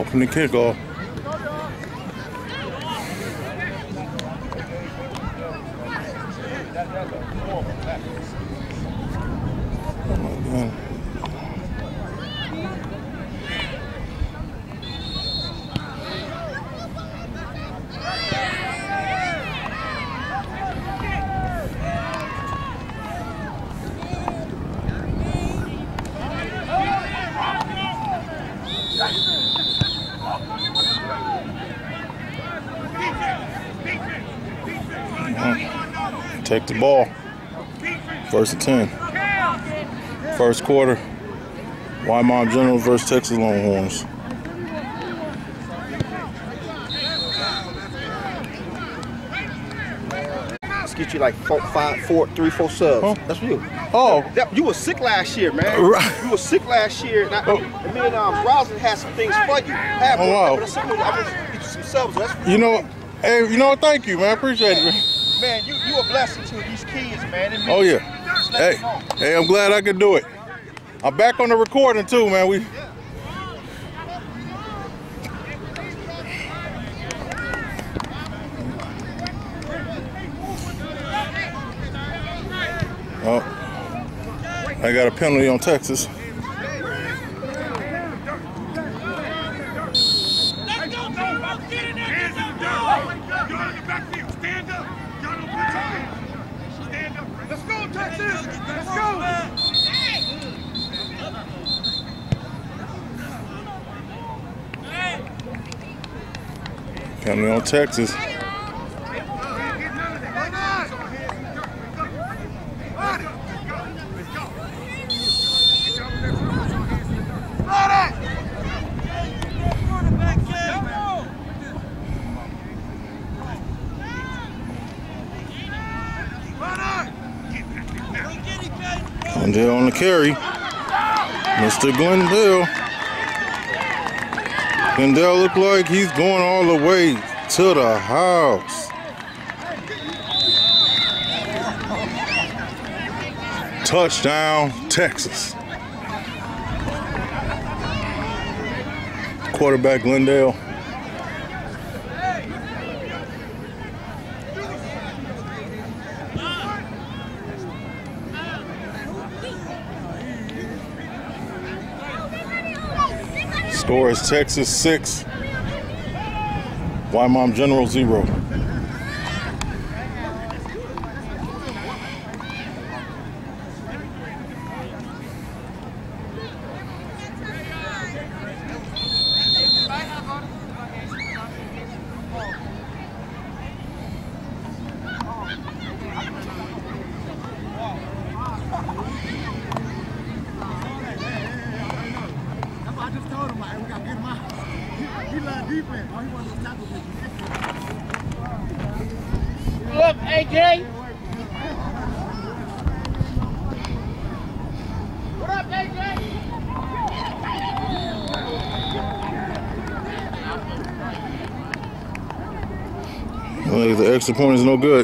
from the kickoff. Oh my God. Take the ball. First and 10. First quarter. YMOM Generals versus Texas Longhorns. Let's get you like 3, 4 subs. Huh? That's for you. Oh. You were sick last year, man. Right. You were sick last year. And me and Roslyn had some things for you. Oh, wow. I'm gonna get you some subs. That's for You know, hey, you know what? Thank you, man. I appreciate it, man. Man, you a blessing to these kids, man. Oh, yeah. Hey, I'm glad I could do it. I'm back on the recording, too, man. Oh, I got a penalty on Texas. Let's go, Texas! Let's go! Penalty on Texas. Glendale on the carry. Mr. Glendale. Glendale look like he's going all the way to the house. Touchdown, Texas. Quarterback Glendale. Score is Texas 6, YMOM Generals 0. Look, AJ. What up, AJ? Well, the extra point is no good.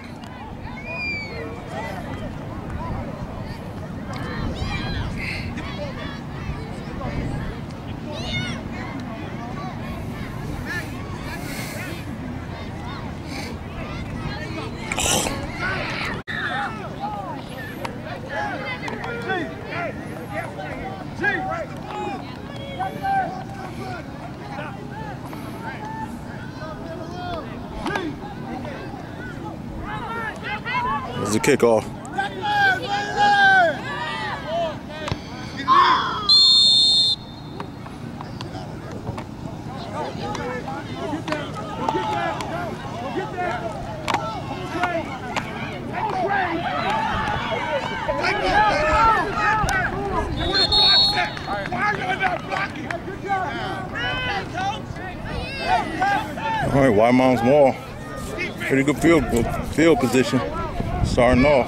It's the kickoff. All right, YMOM's ball. Pretty good field position. Starting off.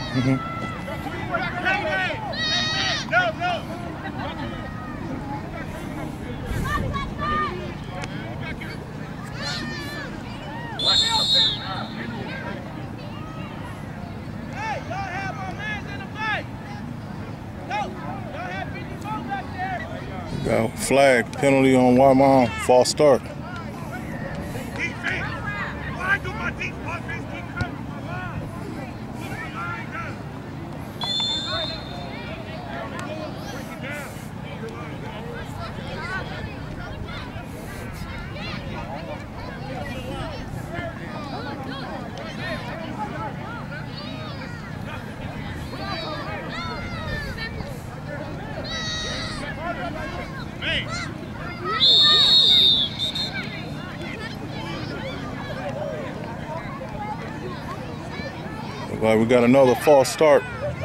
Got flag penalty on YMOM, false start. Look like we got another false start.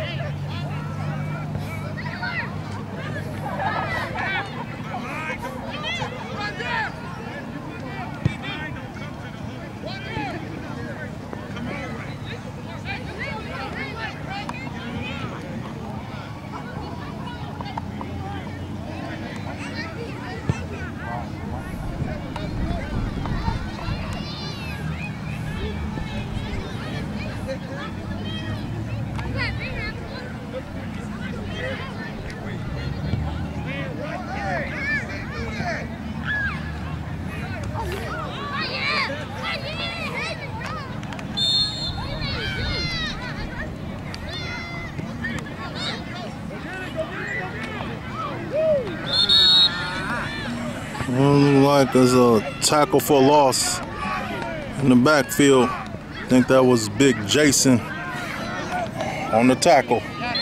Like there's a tackle for loss in the backfield. I think that was Big Jason on the tackle.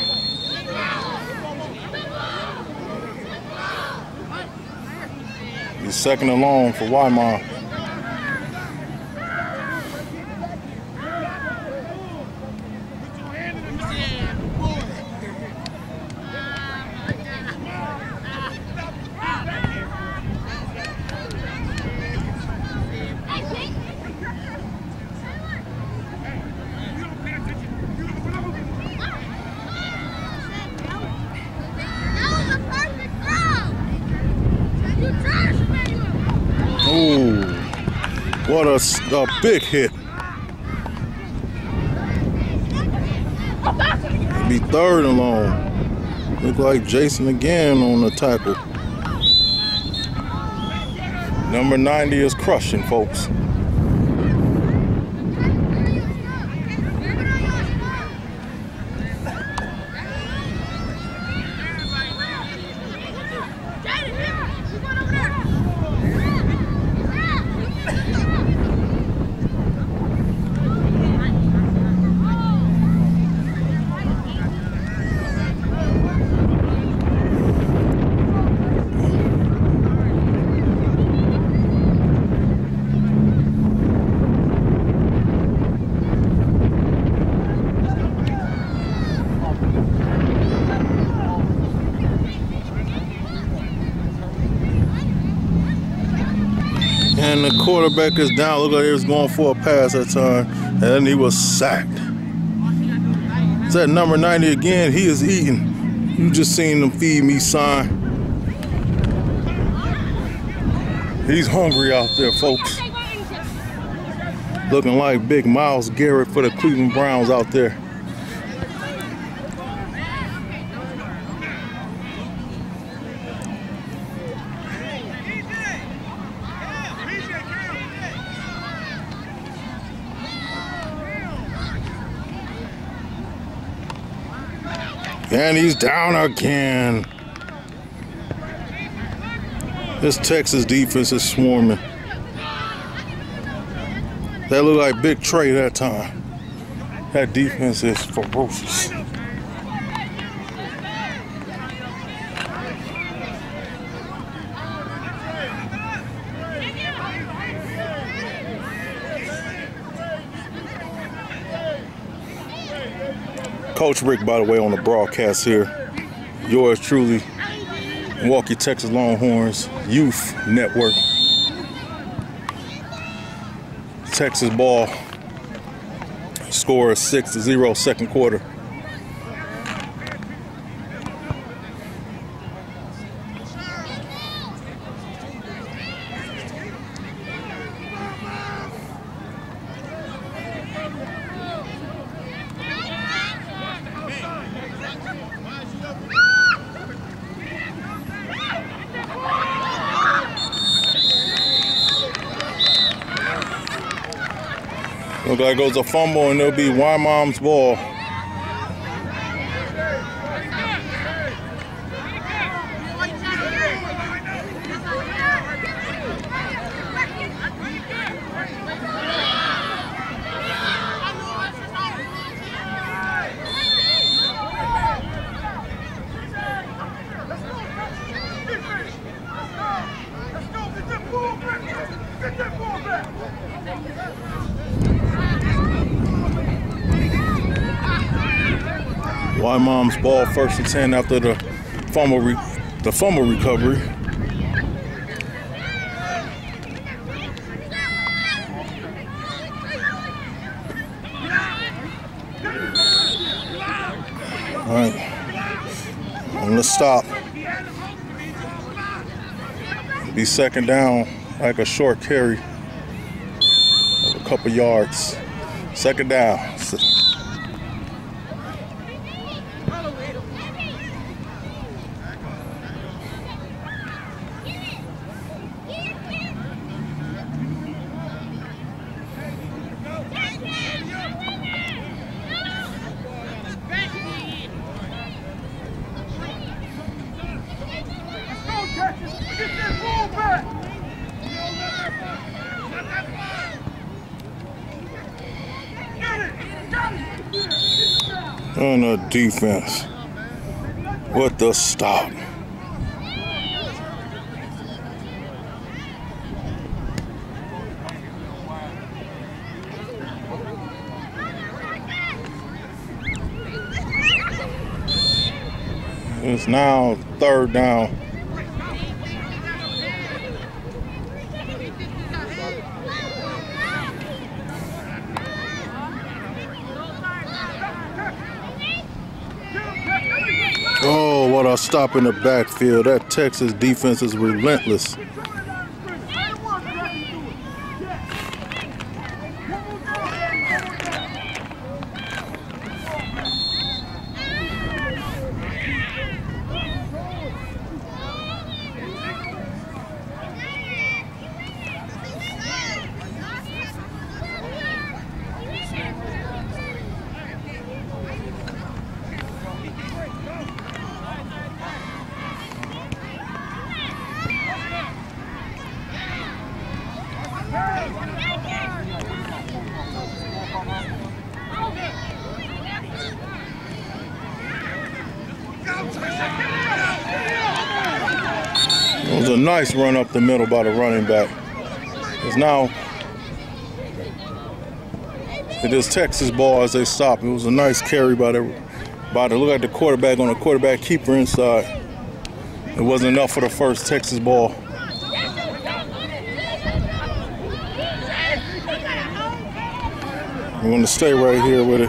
He's second and long for YMOM. Ooh, what a big hit. Be third and long. Look like Jason again on the tackle. Number 90 is crushing, folks. And the quarterback is down. Look like he was going for a pass that time. And then he was sacked. It's that number 90 again. He is eating. You just seen him feed me sign. He's hungry out there, folks. Looking like Big Miles Garrett for the Cleveland Browns out there. And he's down again. This Texas defense is swarming. That looked like Big Trey that time. That defense is ferocious. Coach Rick, by the way, on the broadcast here. Yours truly, Milwaukee, Texas Longhorns Youth Network. Texas ball. Score is 6-0, second quarter. Look like it goes a fumble, and it'll be YMOM's ball. YMOM's ball, 1st and 10 after the fumble recovery. All right, on the stop. Be 2nd down, like a short carry of a couple yards. 2nd down. And the defense with the stop. It's now 3rd down. Oh, what a stop in the backfield. That Texas defense is relentless. It was a nice run up the middle by the running back. It is Texas ball as they stop. It was a nice carry by the look at the quarterback on the quarterback keeper inside. It wasn't enough for the first Texas ball. We're going to stay right here with it.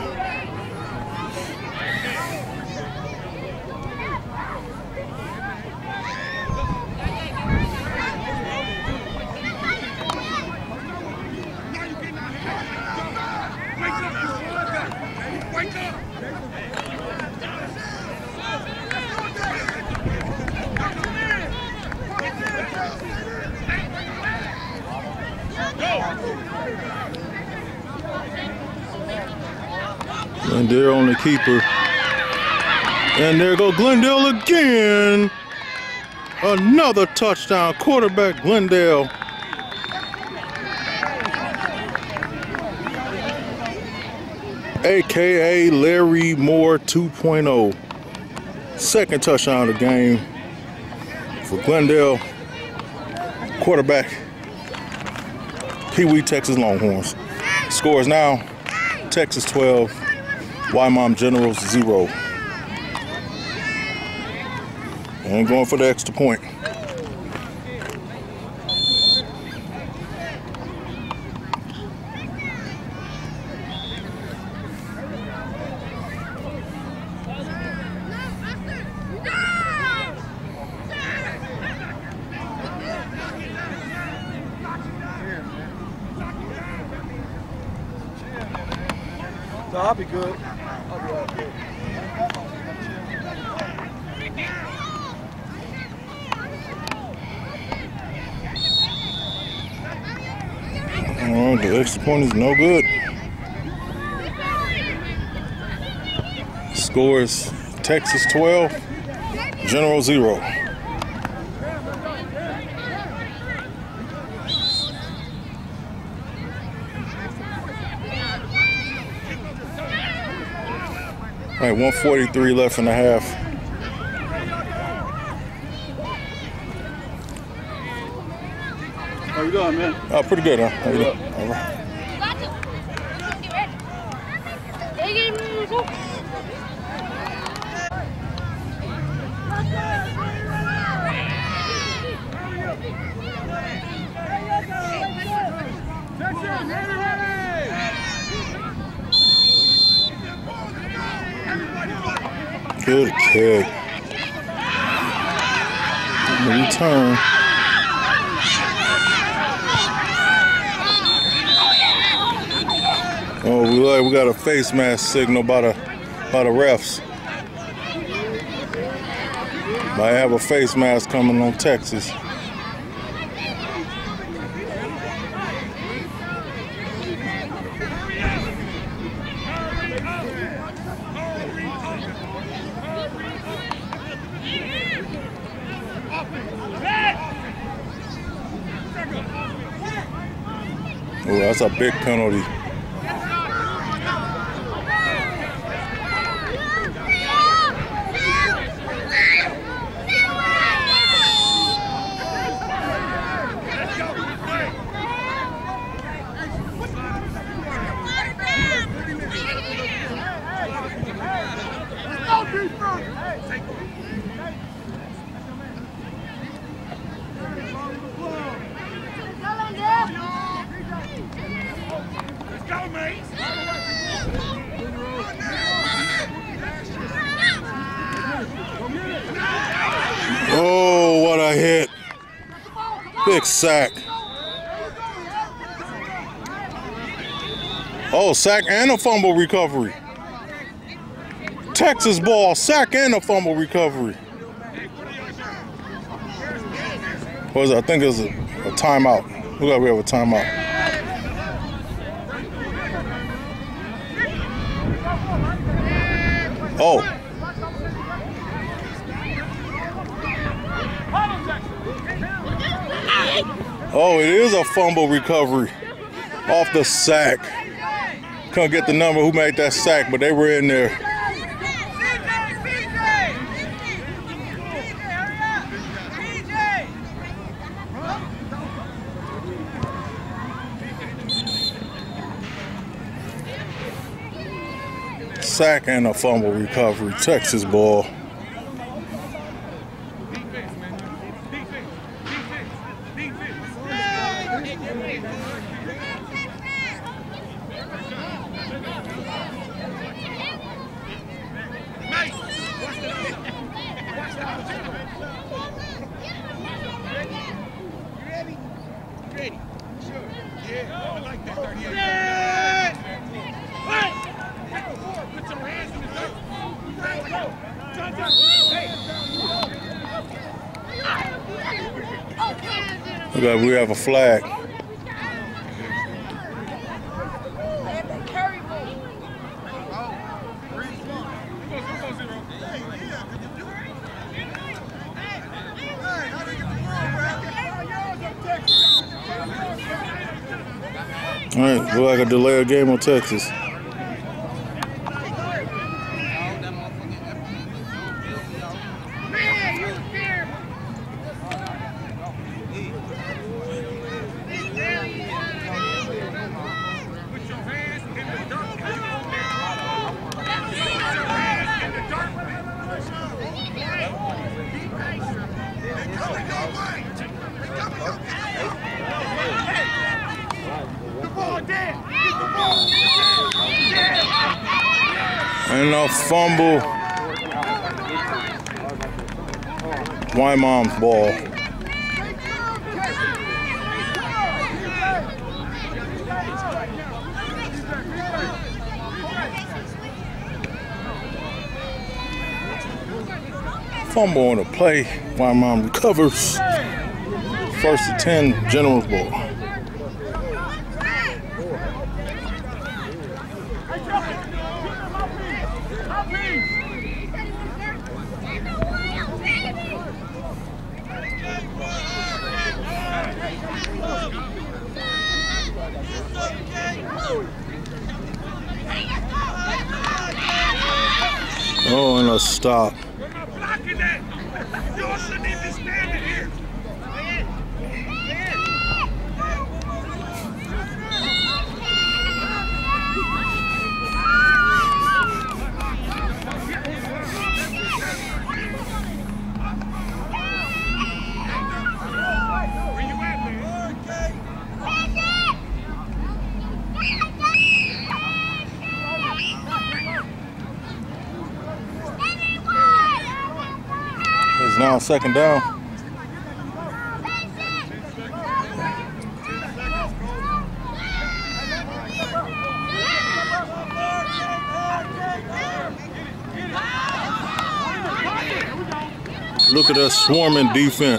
And they're on the keeper. And there go Glendale again. Another touchdown. Quarterback Glendale. AKA Larry Moore 2.0. 2nd touchdown of the game for Glendale. Quarterback PW Texas Longhorns. Score is now Texas 12. YMOM Generals 0. And going for the extra point. So I'll be good. The extra point is no good. Score is Texas 12, General 0. All right, 1:43 left in the half. How you doing, man? Oh, pretty good, huh? How you doing? All right. Good kick. Return. Oh, we got a face mask signal by the refs. Might have a face mask coming on Texas. Oh, that's a big penalty. Oh, what a hit. Big sack. Oh, sack and a fumble recovery. Texas ball, sack and a fumble recovery. What was it? I think it was a timeout. Look like we have a timeout. Oh. Oh, it is a fumble recovery off the sack. Couldn't get the number who made that sack, but they were in there. Sack and a fumble recovery. Texas ball. Look, we have a flag. All right, look like a delay of game on Texas. And a fumble. YMOM's ball. Fumble on the play. YMOM recovers. 1st and 10, Generals ball. Oh, and a stop. We're not blocking that. Y'all shouldn't even be standing here. Where you at, man? It's now second down. Look at us swarming defense.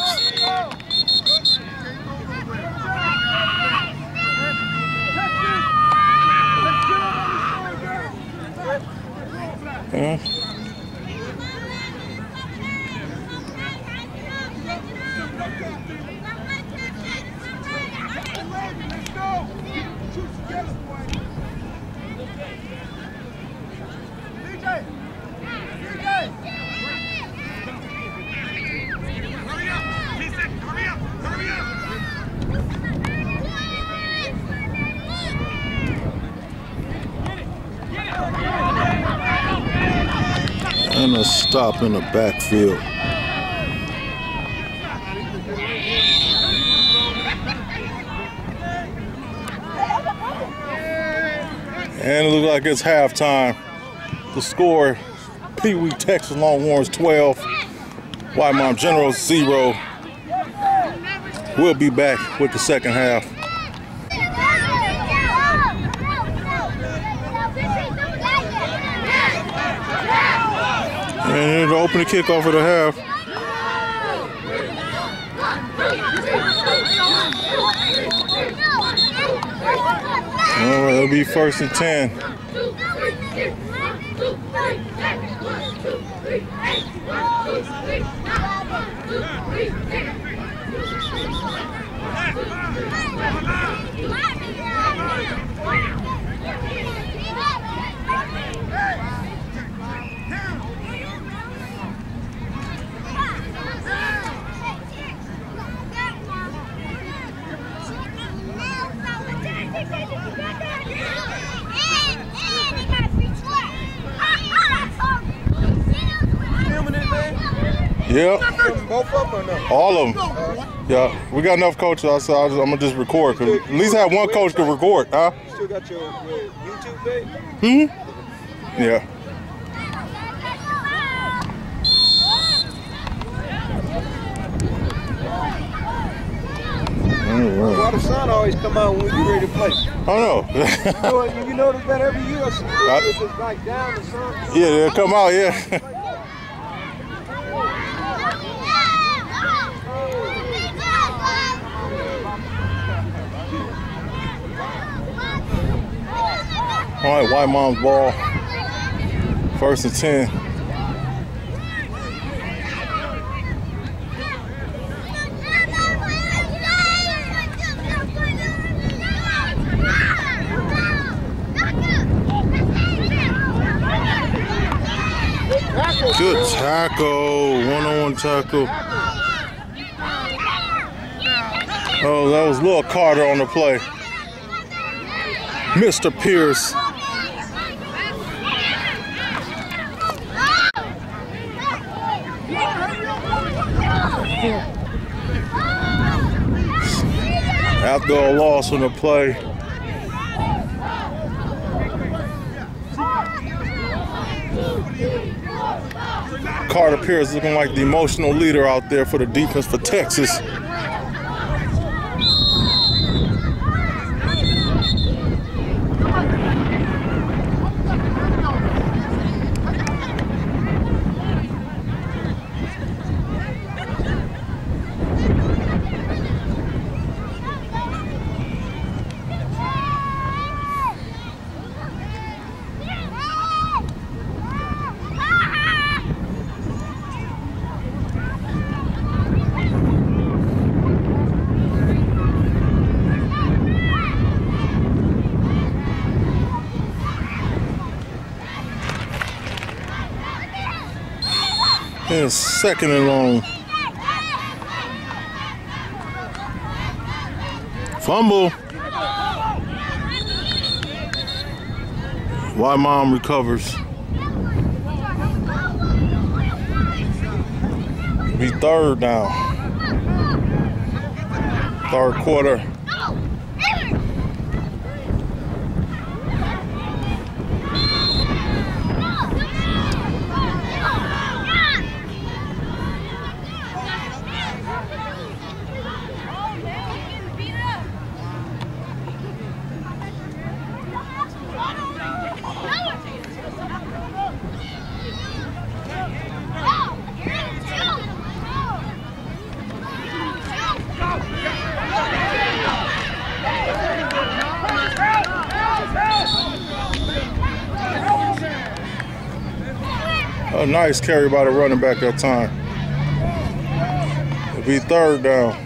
And a stop in the backfield. And it looks like it's halftime. The score, PW Texas Longhorns 12, YMOM Generals 0. We'll be back with the second half. And to open the kickoff of the half. All right, it'll be 1st and 10. Yep. Both up or no? All of them. Yeah, we got enough coaches outside. I'm gonna just record. Cause at least have one coach to record, huh? You still got your YouTube page? Yeah. Why the sun always come out when we get ready to play? I don't know. You notice that every year, it's just like down the sun. Yeah, they'll come out, yeah. All right, YMOM's ball. 1st and 10. Good tackle, one-on-one tackle. Oh, that was Lil Carter on the play. Mr. Pierce. After a loss on the play. Carter Pierce looking like the emotional leader out there for the defense for Texas. And 2nd and long. Fumble. YMOM recovers. Be 3rd down. 3rd quarter. A nice carry by the running back that time. It'll be 3rd down.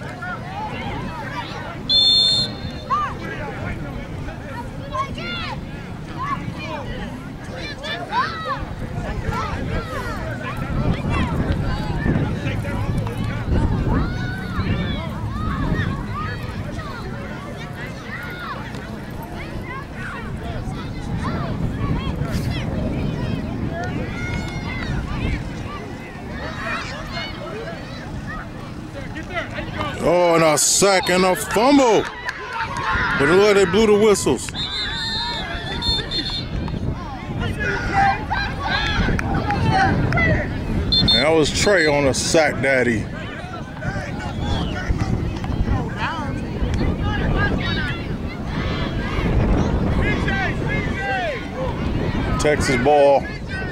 Oh, and a sack and a fumble. But look, they blew the whistles. And that was Trey on a sack daddy. Texas ball.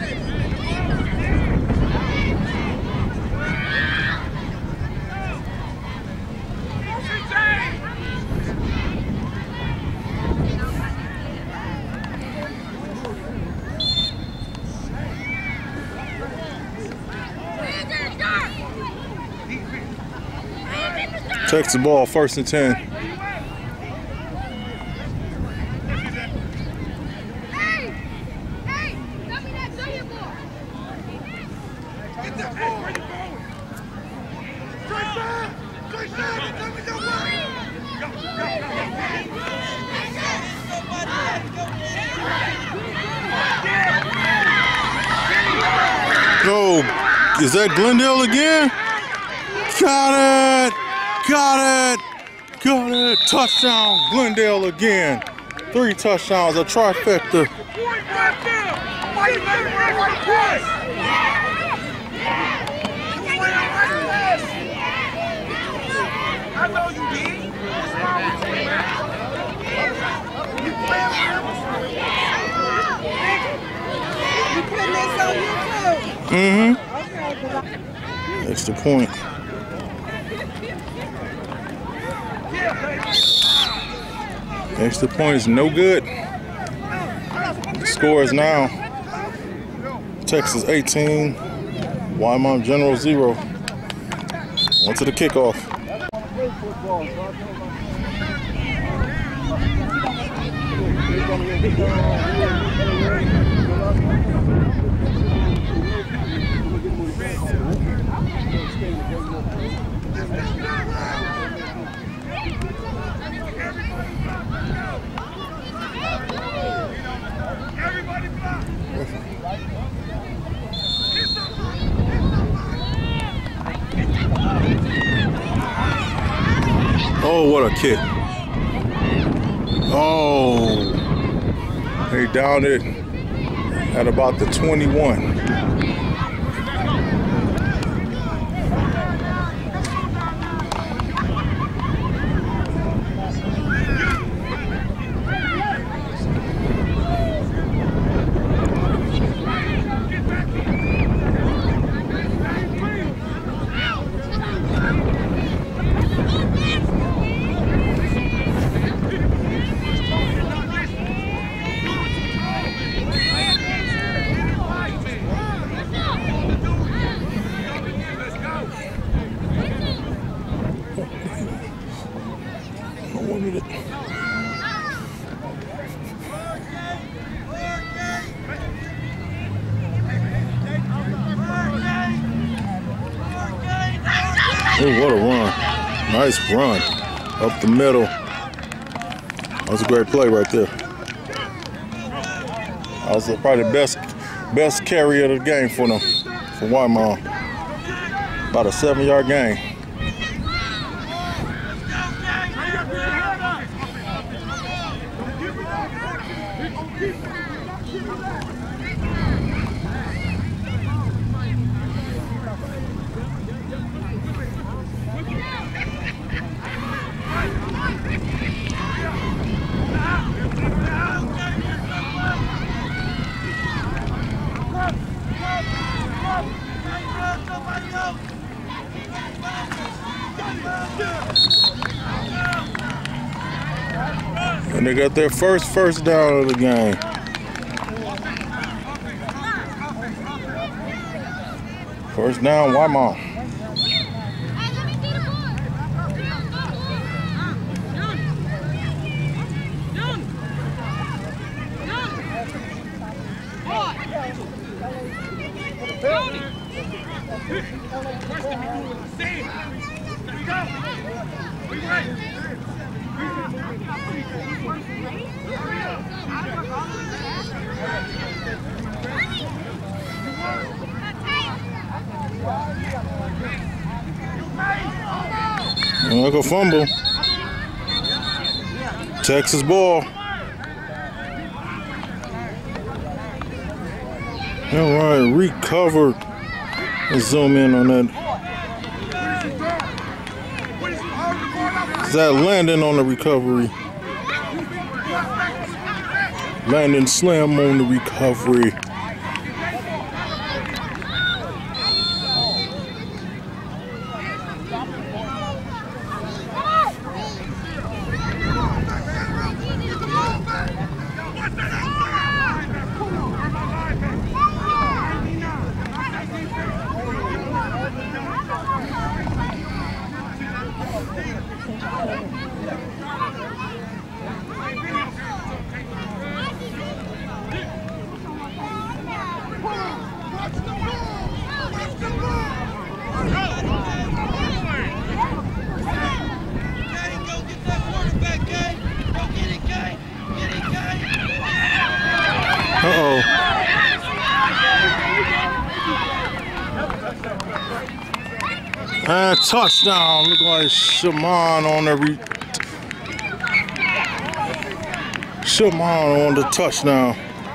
Texas ball, 1st and 10. Oh, is that Glendale again? Got it! Got it! Got it! Touchdown, Glendale again. 3 touchdowns, a trifecta. I know you did. You putting this on YouTube? Mm-hmm. Extra point. Extra point is no good. The score is now Texas 18, YMOM Generals 0. On to the kickoff. Oh, what a kick. Oh, they downed it at about the 21. Oh, what a run. Nice run. Up the middle. That was a great play right there. That was probably the best carry of the game for them, for YMOM. About a 7-yard gain. And they got their first down of the game. First down, YMOM. Look a fumble. Texas ball. All right, recovered. Let's zoom in on that. Is that Landon on the recovery? Landon Slam on the recovery. Uh-oh. And touchdown. Look like Shaman on the Shaman on the touchdown.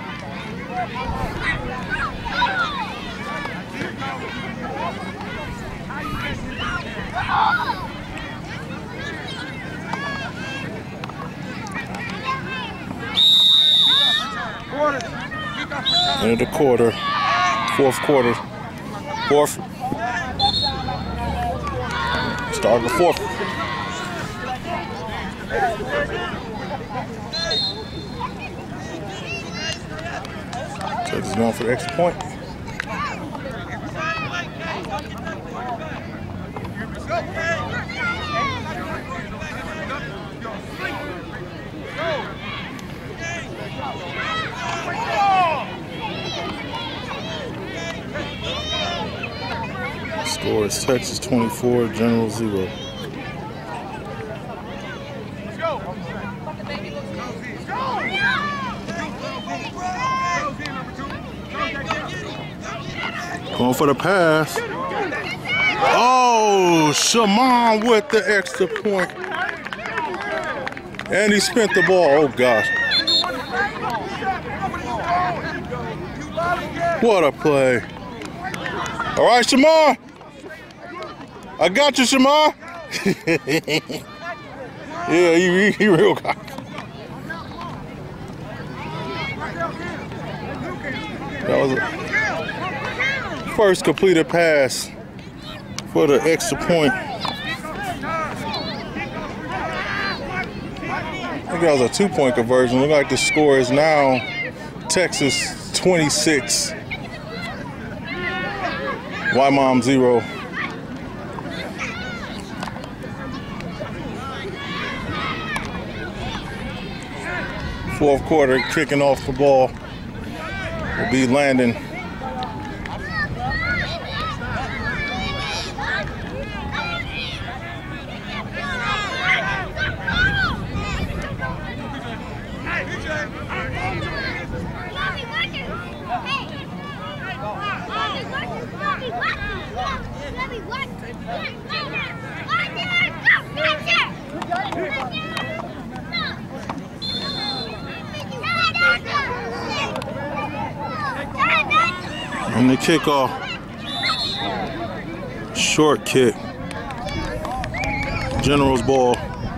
End of the quarter, fourth quarter, start of the fourth. Texas going for the extra point. Score is Texas 24, Generals 0. Going for the pass. Oh, Shaman with the extra point. And he spent the ball. Oh, gosh. What a play. All right, Shaman. I got you, Shaman. Yeah, he real cocky. That was a first completed pass for the extra point. I think that was a 2-point conversion. Look like the score is now Texas 26, YMOM 0. Fourth quarter, kicking off the ball will be Landon. And the kickoff, short kick, Generals ball.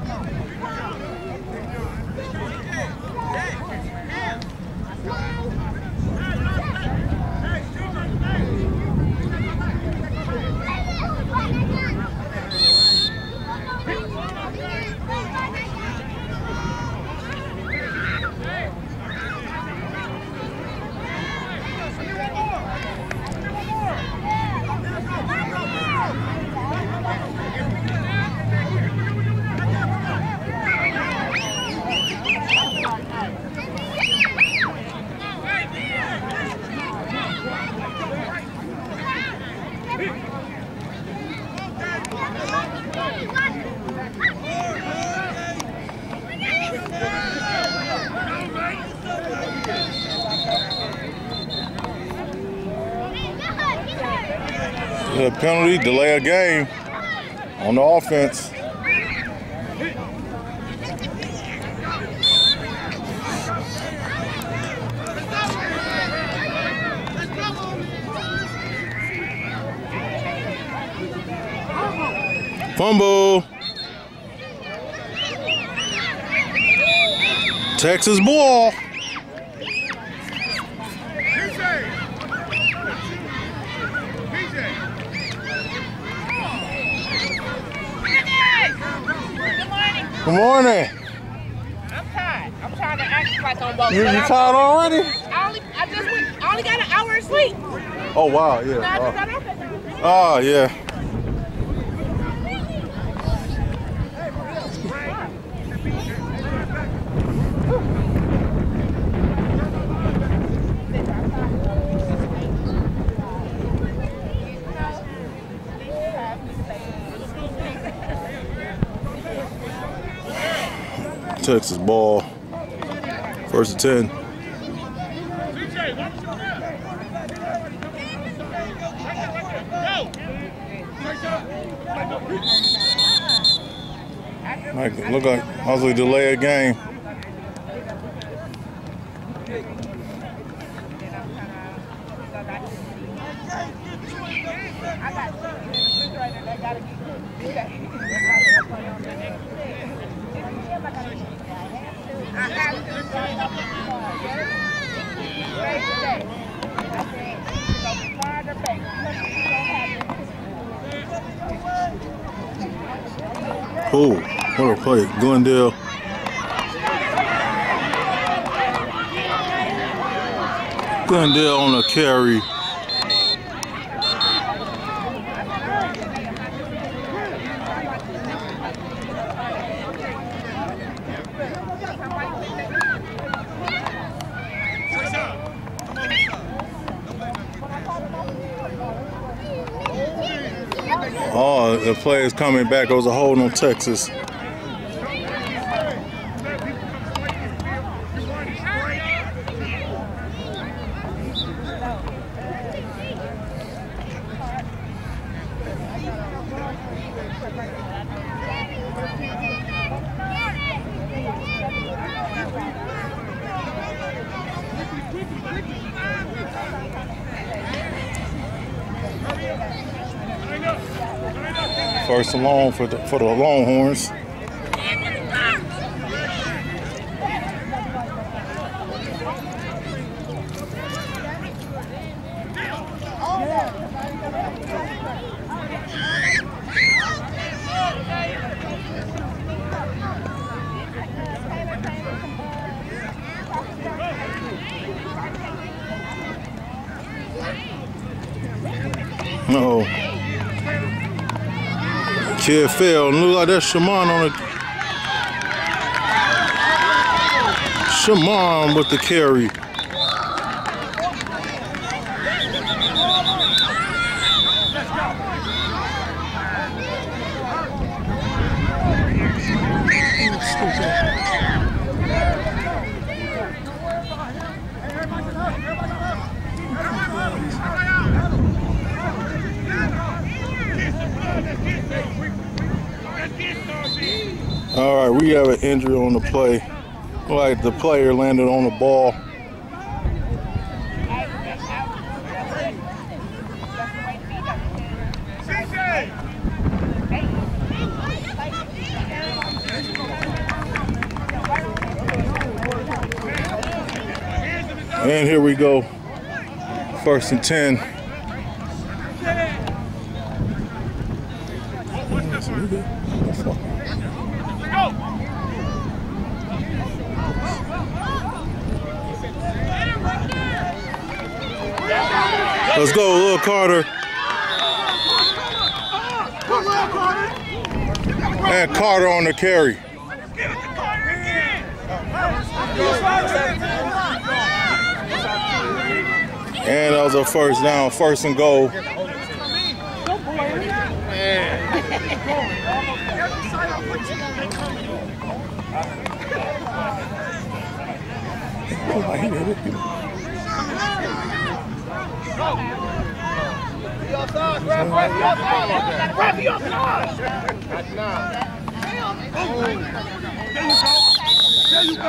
A penalty, delay a game on the offense. Fumble. Texas ball. Good morning. I'm tired. I'm trying to act like I'm both. You tired already? I only got an hour of sleep. Oh wow, yeah. I just got up at that. Oh yeah. Texas ball, first and 10. Might look like possibly delay a game. Oh, what a play. Glendale. Glendale on a carry. Oh, the play is coming back. It was a hold on Texas. First and long for the Longhorns. Uh-oh. Kid fell. Look like that's Shaman on it. Shaman with the carry. All right, we have an injury on the play. Like the player landed on the ball. And here we go. 1st and 10. Let's go, Lil Carter. And Carter on the carry. And that was a 1st down, 1st and goal. There you go.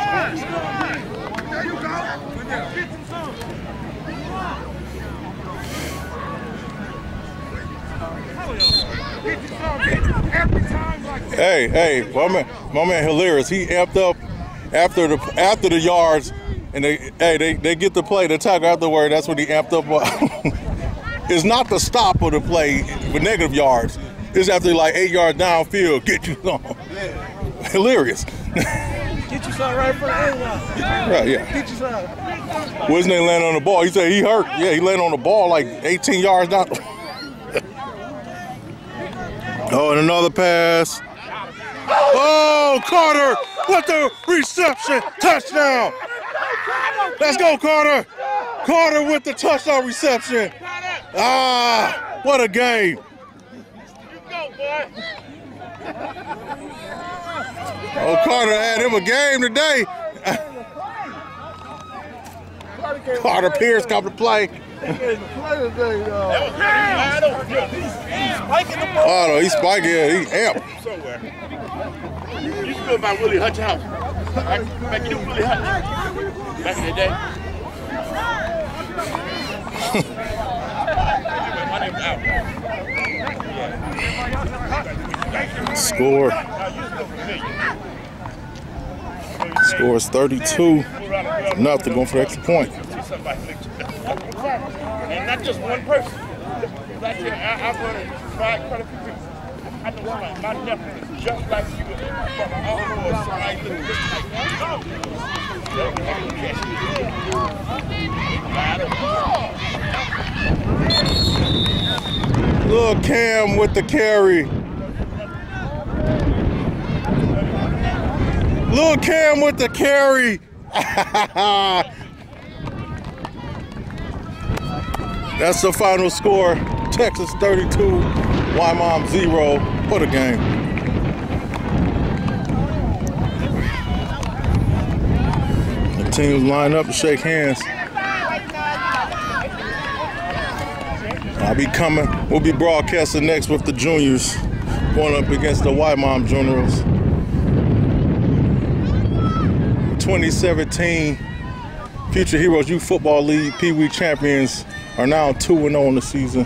Hey, my man hilarious. He amped up after the yards, and they get the play, the tackle afterward. That's what he amped up. It's not the stop of the play with negative yards. It's after like 8 yards downfield. Get you some. Hilarious. Get you something right for the end line. Right, yeah. Get you something. Wasn't they landing on the ball? He said he hurt. Yeah, he landed on the ball like 18 yards down. Oh, and another pass. Oh, Carter with the reception. Touchdown. Let's go, Carter. Carter with the touchdown reception. Ah, what a game. Oh, Carter had him a game today. Carter Pierce come to play. Oh, no, he's spiking. He's amped. You used to go by Willie Hutch house. Back you Willie Hutch. Back in the day. Score is 32-0. Going for the extra point. And not just one person. Like I've run it quite a few people. I know somebody, my nephew is just like you. From all over somebody looking just like that. Lil Cam with the carry. Lil Cam with the carry. That's the final score. Texas 32, YMOM 0. What a game. The teams line up to shake hands. We'll be broadcasting next with the juniors going up against the YMOM Generals. 2017 Future Heroes Youth Football League Pee Wee champions are now 2-0 in the season,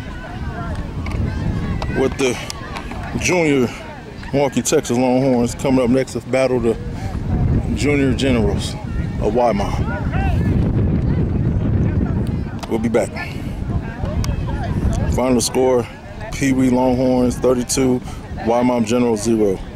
with the junior Milwaukee, Texas Longhorns coming up next to battle the Junior Generals of YMOM. We'll be back. Final score, PW Longhorns 32, YMOM Generals 0.